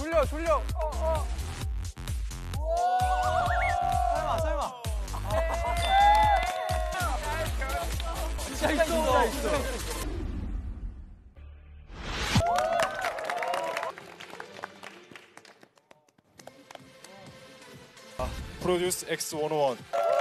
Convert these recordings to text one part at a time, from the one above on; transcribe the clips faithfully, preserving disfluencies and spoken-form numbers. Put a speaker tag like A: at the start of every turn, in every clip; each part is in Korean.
A: 졸려 졸려. 어, 어. 설마 설마. 진짜 있어. 진짜 있어.
B: 프로듀스 엑스 백일.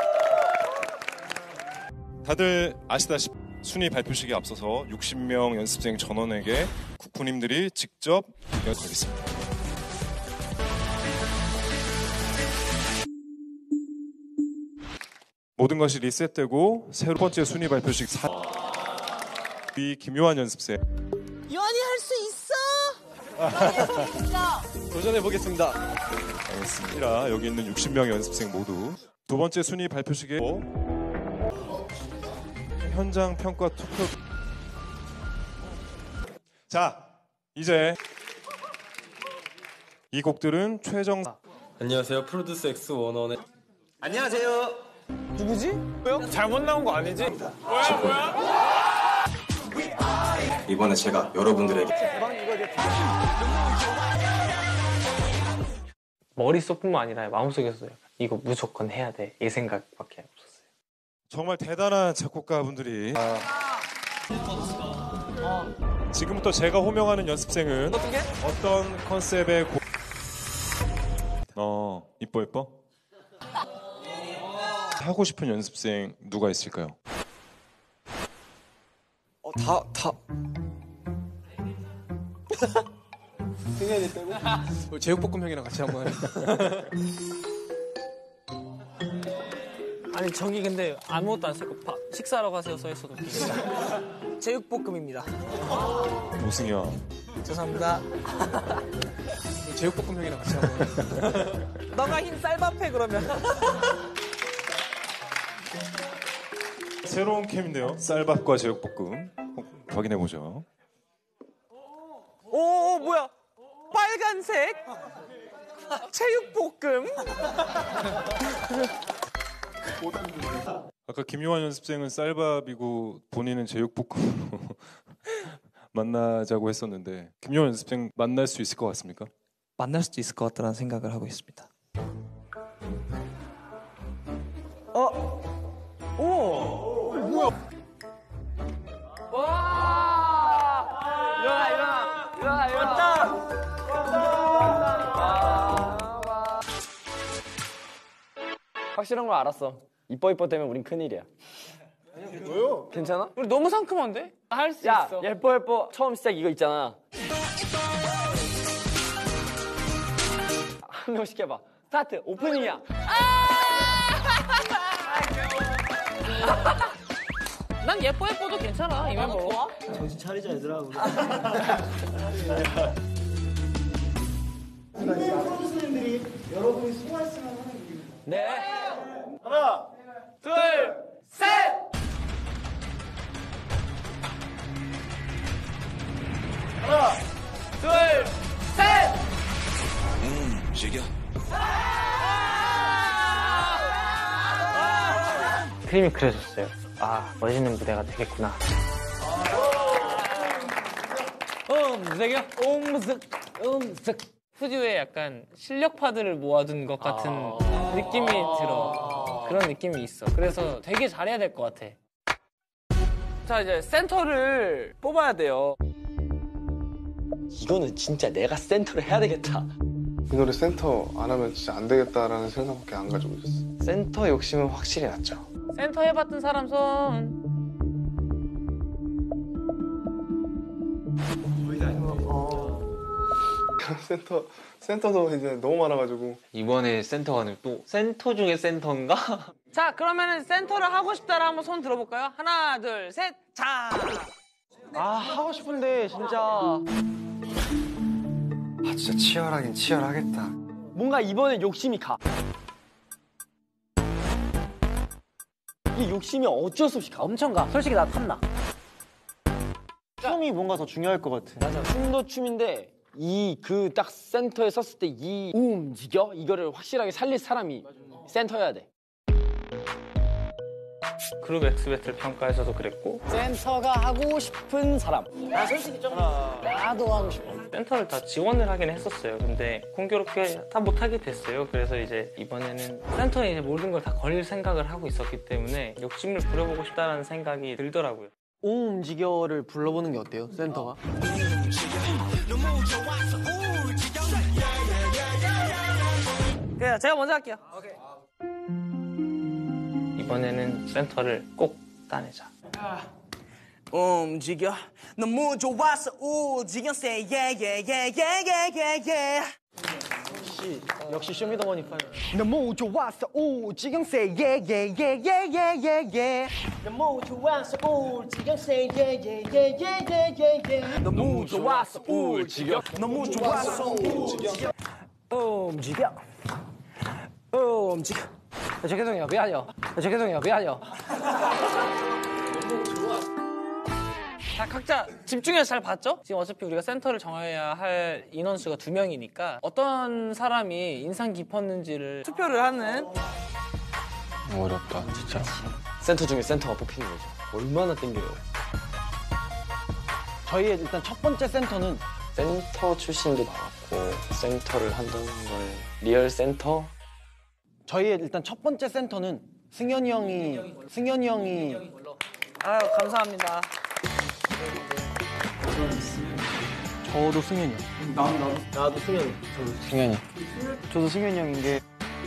B: 다들 아시다시피 순위 발표식에 앞서서 육십 명 연습생 전원에게 국부님들이 직접 연락하겠습니다. 모든 것이 리셋되고 세 번째 순위 발표식 사 위 김요한 연습생.
C: 요한이 할 수 있어.
A: 도전해 보겠습니다.
B: 알겠습니다. 여기 있는 육십 명의 연습생 모두 두 번째 순위 발표식에 현장 평가 투표. 자, 이제 이 곡들은 최종.
D: 안녕하세요. 프로듀스 엑스 백일의
A: 안녕하세요. 누구지? 왜요? 잘못 나온 거 아니지? 뭐야 뭐야?
D: 이번에 제가 여러분들에게
E: 머릿속뿐만 아니라 마음속에서 이거 무조건 해야 돼 이 생각밖에 없었어요.
B: 정말 대단한 작곡가분들이. 아. 지금부터 제가 호명하는 연습생은 어떤 컨셉의 곡... 어, 이뻐 이뻐? 하고 싶은 연습생 누가 있을까요?
A: 어, 다 다. 생각이 됐다고? 제육볶음 형이랑 같이 한번 해.
E: 아니 저기 근데 아무것도 안 쓰고 밥 식사하러 가세요 써 있어도
C: 제육볶음입니다.
B: 노승현.
C: 죄송합니다.
A: 제육볶음 형이랑 같이 한번 해.
C: 너가 흰 쌀밥 해 그러면.
B: 새로운 캠인데요. 쌀밥과 제육볶음 확인해 보죠.
C: 오, 뭐야? 빨간색 체육볶음.
B: 아까 김요한 연습생은 쌀밥이고 본인은 제육볶음으로 만나자고 했었는데 김요한 연습생 만날 수 있을 것 같습니까?
C: 만날 수도 있을 것 같다는 생각을 하고 있습니다. 어? 오! 뭐야?
E: 와 일어나 일어나 일어나 일어나 왔다. 확실한 걸 알았어. 이뻐 이뻐 되면 우린 큰일이야.
A: 뭐요?
E: 괜찮아? 우리 너무 상큼한데? 할 수
F: 야,
E: 있어.
F: 예뻐 예뻐 처음 시작 이거 있잖아. 한 명씩 해봐. 스타트. 오프닝이야.
E: 난 예뻐 예뻐도 괜찮아 이 멤버로.
C: 정신 차리자 얘들아. 우리.
G: 프로듀서님들이 여러분이 수고했으면 하는 얘기입니다.
F: 네.
G: 하나,
E: 둘, 셋.
G: 하나,
E: 둘, 셋.
D: 움직여.
E: 그림이 그려졌어요. 아 멋있는 무대가 되겠구나. 음색이요? 음색, 음색. 스튜디오에 약간 실력파들을 모아둔 것 같은 아 느낌이 들어. 그런 느낌이 있어. 그래서 되게 잘해야 될 것 같아. 자 이제 센터를 뽑아야 돼요.
F: 이거는 진짜 내가 센터를 해야 되겠다.
H: 이 노래 센터 안 하면 진짜 안 되겠다라는 생각밖에 안 가지고 있었어.
C: 센터 욕심은 확실히 났죠.
E: 센터 해봤던 사람 손.
H: 센터 센터도 이제 너무 많아가지고.
I: 이번에 센터가 또 센터 중에 센터인가?
E: 자 그러면은 센터를 하고 싶다라 한번 손 들어볼까요? 하나 둘 셋. 자.
C: 아 하고 싶은데 진짜.
H: 아 진짜 치열하긴 치열하겠다.
F: 뭔가 이번에 욕심이 가. 이 욕심이 어쩔 수 없이 가.
E: 엄청 가. 솔직히 나 탐나.
C: 춤이 뭔가 더 중요할 것 같아.
F: 맞아. 춤도 춤인데 이 그 딱 센터에 섰을 때 이 움직여 이거를 확실하게 살릴 사람이 센터여야 돼.
E: 그룹 엑스배틀 평가에서도 그랬고
F: 센터가 하고 싶은 사람. 나 솔직히 좀 나도 하고 싶어.
E: 센터를 다 지원을 하긴 했었어요. 근데 공교롭게 다 못하게 됐어요. 그래서 이제 이번에는 센터에 이제 모든 걸 다 걸릴 생각을 하고 있었기 때문에 욕심을 부려보고 싶다는 생각이 들더라고요.
C: 오 움직여를 불러보는 게 어때요? 센터가?
E: 그냥 제가 먼저 할게요. 이번에는 센터를 꼭 따내자.
G: 움직여 너무 좋아서 움직여 say yeah yeah yeah yeah yeah yeah
C: 역시 역시 쇼미더머니 파이.
G: 너무 좋아서 움직여 say yeah yeah yeah yeah yeah yeah yeah 너무 좋아서 움직여 say yeah yeah yeah yeah yeah yeah yeah 너무 좋아서 움직여 너무 좋아서 움직여
F: 움직여. 움직여. 저 죄송해요. 미안해요. 저 죄송해요. 미안해요.
E: 다 각자 집중해서 잘 봤죠? 지금 어차피 우리가 센터를 정해야 할 인원수가 두 명이니까 어떤 사람이 인상 깊었는지를 투표를 하는.
H: 어렵다 진짜.
F: 센터 중에 센터가 뽑히는 거죠. 얼마나 땡겨요.
C: 저희의 일단 첫 번째 센터는
F: 센터 출신도 나왔고 센터를 한다는 걸 리얼 센터?
C: 저희의 일단 첫 번째 센터는 승현이 형이 승현이 형이
E: 아유 감사합니다.
C: 저도 승현이 형.
F: 나도 나도 나도 승현이.
C: 저도 승현이. 저도 승현이 형인 게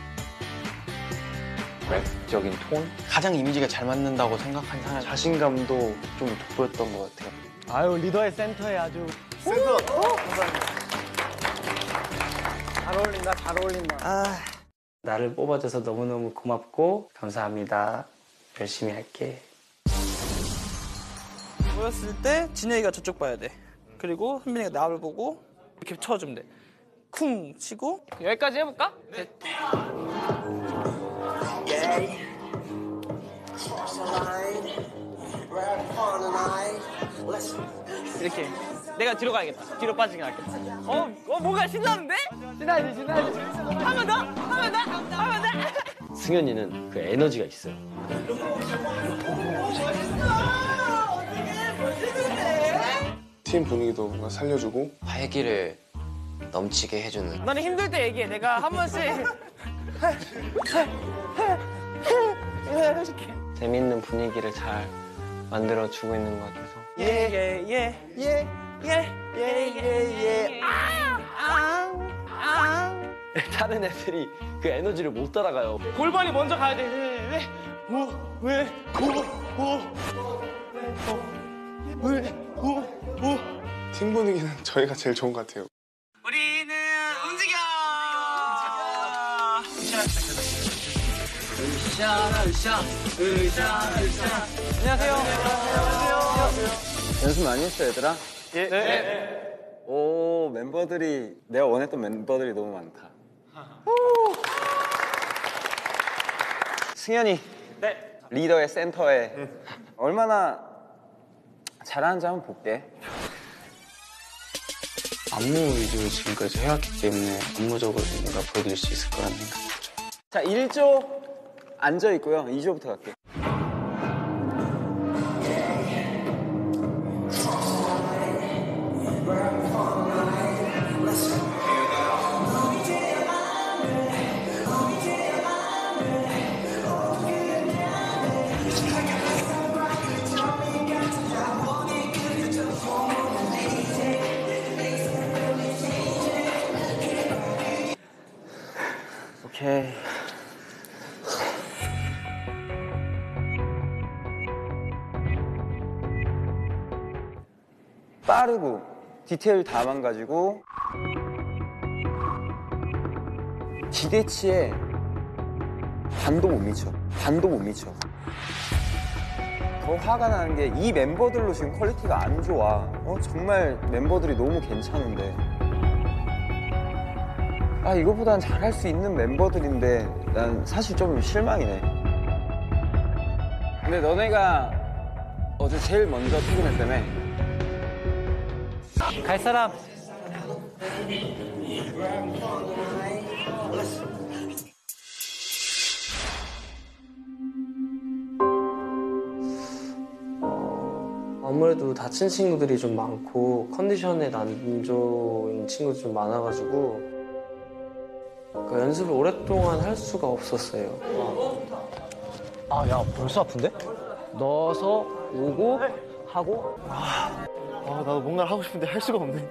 F: 랩적인 톤?
C: 가장 이미지가 잘 맞는다고 생각한 사람.
F: 자신감도 좀 돋보였던 것 같아요.
C: 아유 리더의 센터에 아주
G: 센터
C: 잘 어울린다 잘 어울린다.
E: 아, 나를 뽑아줘서 너무너무 고맙고 감사합니다. 열심히 할게.
J: 보였을 때 진혁이가 저쪽 봐야 돼. 그리고 현빈이가 나를 보고 이렇게 쳐주면 돼. 쿵 치고
E: 여기까지 해볼까? 네. 이렇게 내가 뒤로 가야겠다. 뒤로 빠지긴 하겠다. 어, 어 뭔가 신나는데? 신나지 신나지. 한 번 더, 한 번 더, 한 번 더.
F: 승현이는 그 에너지가 있어요.
H: 팀 분위기도 뭔가 살려주고
K: 활기를 넘치게 해주는.
E: 너는 힘들 때 얘기해. 내가 한 번씩 해줄게.
F: 재밌는 분위기를 잘 만들어주고 있는 것 같아서.
J: 예예예예예예예예
F: 다른 애들이 그 에너지를 못 따라가요.
E: 골반이 먼저 가야 돼. 왜? 왜? 왜?
H: 팀 분위기는 저희가 제일 좋은 것 같아요.
J: 우리는 움직여.
E: 안녕하세요.
L: 연습 많이 했어 얘들아? 예. 네. 오 멤버들이 내가 원했던 멤버들이 너무 많다. 승현이.
E: 네.
L: 리더의 센터에 얼마나 잘하는지 한번 볼게.
M: 안무 위주로 지금까지 해왔기 때문에 안무적으로 뭔가 보여드릴 수 있을 거라는 생각이죠.
L: 자, 일 조 앉아 있고요. 이 조부터 갈게.
F: 오케이.
L: 빠르고 디테일 다 망가지고 기대치에 반도 못 미쳐. 반도 못 미쳐. 더 화가 나는 게 이 멤버들로 지금 퀄리티가 안 좋아. 어, 정말 멤버들이 너무 괜찮은데. 아, 이거보단 잘할 수 있는 멤버들인데 난 사실 좀 실망이네. 근데 너네가 어제 제일 먼저 퇴근했다며?
E: 갈 사람.
N: 아무래도 다친 친구들이 좀 많고 컨디션에 안 좋은 친구들이 좀 많아가지고 그 연습을 오랫동안 할 수가 없었어요.
C: 아, 야, 벌써 아픈데? 넣어서 오고 하고.
G: 아, 나도 뭔가를 하고 싶은데 할 수가 없네.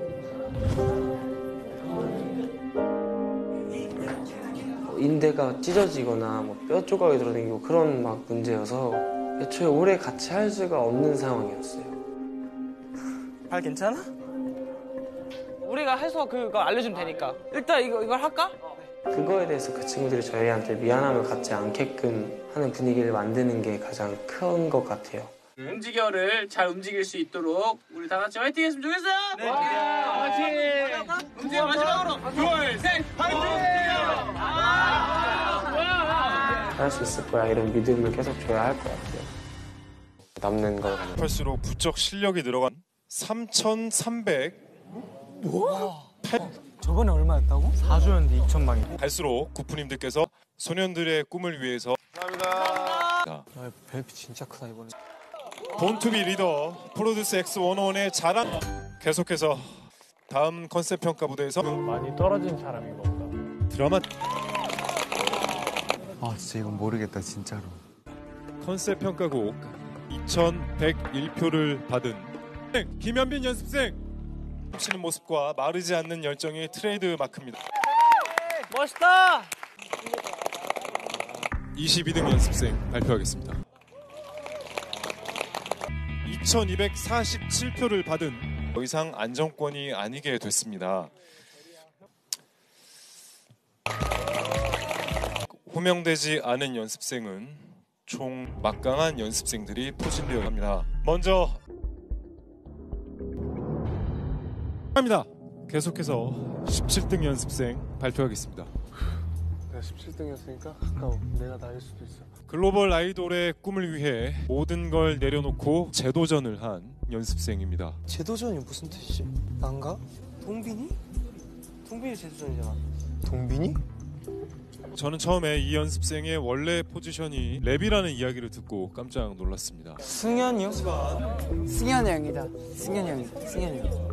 N: 인대가 찢어지거나 뭐 뼈 조각이 들어다니고 그런 막 문제여서 애초에 오래 같이 할 수가 없는 상황이었어요.
J: 발 괜찮아? 우리가 해서 그거 알려주면 되니까. 일단 이거 이걸 할까?
N: 그거에 대해서 그 친구들이 저희한테 미안함을 갖지 않게끔 하는 분위기를 만드는 게 가장 큰 것 같아요.
O: 움직여를 잘 움직일 수 있도록 우리 다 같이 화이팅 했으면 좋겠어요. 네. 화이팅. 움직여 마지막으로. 둘, 셋. 화이팅.
N: 할 수 있을 거야 이런 믿음을 계속 줘야 할 것 같아요. 남는 걸
B: 할수록 부쩍 실력이 늘어간 삼천삼백.
C: 뭐? 저번에 얼마였다고? 사 주였는데 이천만이.
B: 갈수록 구프님들께서 소년들의 꿈을 위해서
C: 감사합니다. 야, 벨피 진짜 크다 이번에.
B: 본투비 리더 프로듀스 엑스 백일의 자랑. 계속해서 다음 컨셉 평가 무대에서
A: 많이 떨어진 사람인가 보다.
B: 드라마
L: 아 진짜 이건 모르겠다 진짜로.
B: 컨셉 평가곡 이천백일 표를 받은 김현빈 연습생. 춤추는 모습과 마르지 않는 열정이 트레이드 마크입니다.
J: 멋있다.
B: 이십이 등 연습생 발표하겠습니다. 이천이백사십칠 표를 받은 더 이상 안정권이 아니게 됐습니다. 호명되지 않은 연습생은 총 막강한 연습생들이 포진되어 합니다. 먼저 합니다. 계속해서 십칠 등 연습생 발표하겠습니다.
H: 내가 십칠 등이었으니까 가까워. 내가 나일 수도 있어.
B: 글로벌 아이돌의 꿈을 위해 모든 걸 내려놓고 재도전을 한 연습생입니다.
C: 재도전이 무슨 뜻이지? 난가? 동빈이? 동빈이 재도전이잖아.
L: 동빈이?
B: 저는 처음에 이 연습생의 원래 포지션이 랩이라는 이야기를 듣고 깜짝 놀랐습니다.
C: 승현이요? 승현이 형이다. 승현이 형이다. 승현이 형.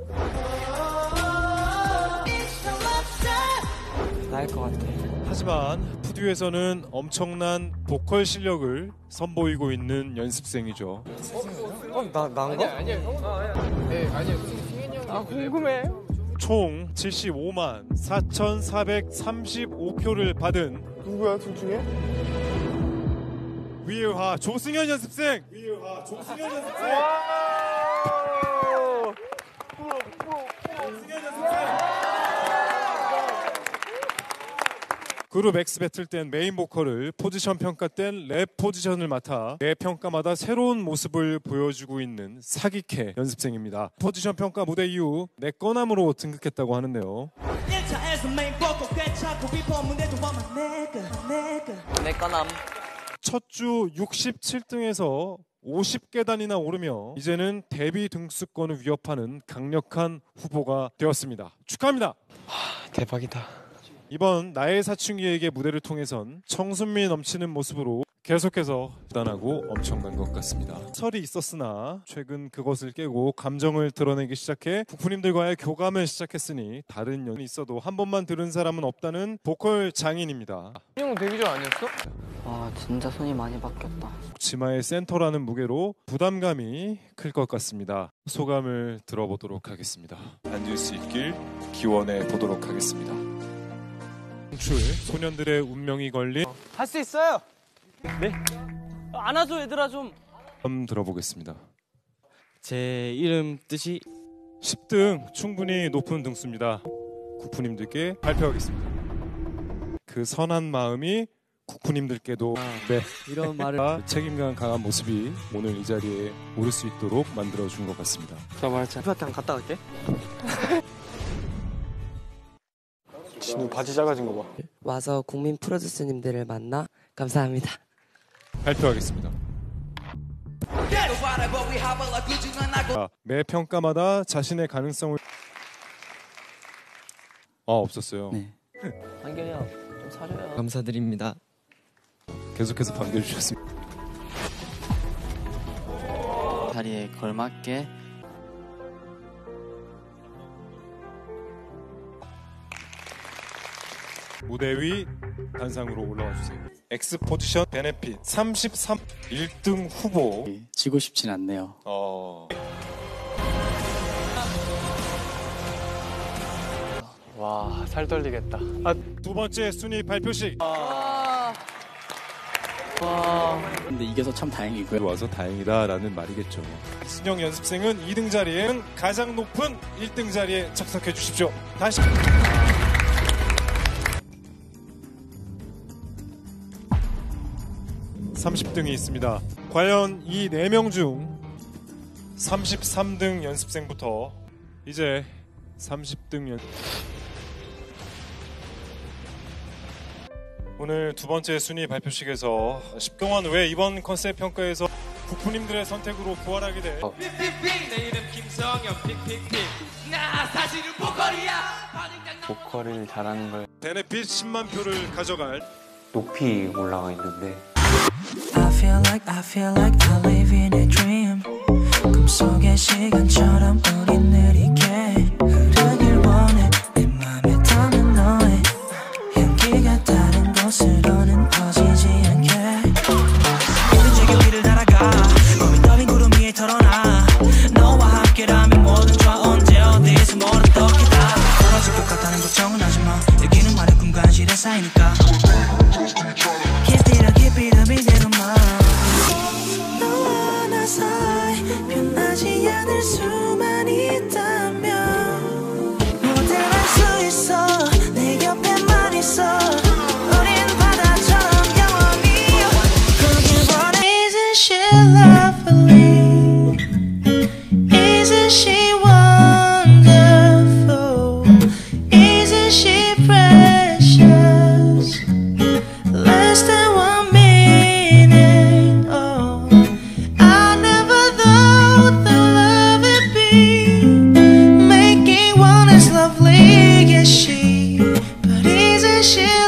C: 나일 것 같아.
B: 하지만 푸듀에서는 엄청난 보컬 실력을 선보이고 있는 연습생이죠.
C: 어, 나, 난가? 아니야, 아니야. 아니야. 네, 아니야. 승현이 형. 아, 궁금해.
B: 총 칠십오만 사천사백삼십오 표를 받은
H: 누구야 둘 중에?
B: 위의하 조승현 연습생! 위의하 조승현 연습생! 그룹 X 배틀 땐 메인 보컬을, 포지션 평가 땐 랩 포지션을 맡아 매 평가마다 새로운 모습을 보여주고 있는 사기캐 연습생입니다. 포지션 평가 무대 이후 내 꺼남으로 등극했다고 하는데요.
J: 내 꺼남.
B: 첫 주 육십칠 등에서 오십 계단이나 오르며 이제는 데뷔 등수권을 위협하는 강력한 후보가 되었습니다. 축하합니다.
N: 하, 대박이다.
B: 이번 나의 사춘기에게 무대를 통해선 청순미 넘치는 모습으로 계속해서 대단하고 엄청난 것 같습니다. 설이 있었으나 최근 그것을 깨고 감정을 드러내기 시작해 부프님들과의 교감을 시작했으니 다른 연이 있어도 한 번만 들은 사람은 없다는 보컬 장인입니다.
E: 형 데뷔 전 아니었어?
F: 와 진짜 손이 많이 바뀌었다.
B: 치마의 센터라는 무게로 부담감이 클 것 같습니다. 소감을 들어보도록 하겠습니다. 앉을 수 있길 기원해 보도록 하겠습니다. 출 소년들의 운명이 걸린
J: 할 수 있어요. 네. 안아줘 얘들아 좀.
B: 한번 들어보겠습니다.
P: 제 이름 뜻이
B: 십 등 충분히 높은 등수입니다. 구프님들께 발표하겠습니다. 그 선한 마음이 구프님들께도 네
P: 이런 말을
B: 책임감 강한 모습이 오늘 이 자리에 오를 수 있도록 만들어준 것 같습니다.
F: 저 말자. 프라탕 갔다 갈게.
H: 진우 바지 작아진 거 봐.
Q: 와서 국민 프로듀스님들을 만나 감사합니다.
B: 발표하겠습니다. 자, 매 평가마다 자신의 가능성을 아 없었어요.
Q: 네.
F: 한결이 형 좀 사줘요.
R: 자리에 걸맞게
B: 무대 위 단상으로 올라와 주세요. 엑스포지션 베네핏 삼십삼 일 등 후보.
R: 지고 싶진 않네요.
B: 어.
A: 와, 살 떨리겠다.
B: 아, 두 번째 순위 발표식.
A: 와.
R: 근데 이겨서 참 다행이고요.
B: 와서 다행이다라는 말이겠죠. 신영 연습생은 이 등 자리에 가장 높은 일 등 자리에 착석해 주십시오. 다시. 삼십 등이 있습니다. 과연 이 네 명 중 삼십삼 등 연습생부터 이제 삼십 등 연 오늘 두 번째 순위 발표식에서 십 동안 왜 이번 컨셉 평가에서 국부님들의 선택으로 부활하게 돼?
O: 내 이름 김성현 픽픽픽 나 사실은 보컬이야.
M: 보컬을 잘하는 걸
B: 베네핏 십만 표를 가져갈
I: 높이 올라가 있는데
S: I feel like I feel like I live in a dream. 꿈속의 시간처럼 우리 느리게 흐르길 원해. 내 맘에 담은 너의 향기가 다른 곳으로는 퍼지지 않게. 오른쪽에 위를 날아가 고민 떠린 구름 위에 털어놔. 너와 함께라면 뭐든 좋아. 언제 어디서 뭘 어떻게 다 떨어질 것 같다는 걱정은 하지마. 여기는 말의 꿈간실에 쌓이니까 Keep it up, keep it up 이대로만. 너와 나 사이 변하지 않을 수만 있다면 뭐든 할 수 있어. 내 옆에만 있어. 우린 바다처럼 영원히 그길 원해. Isn't she lovely? Isn't she wonderful? Isn't she precious? Less than one minute, oh I never thought that love would be making one as lovely as she. But isn't she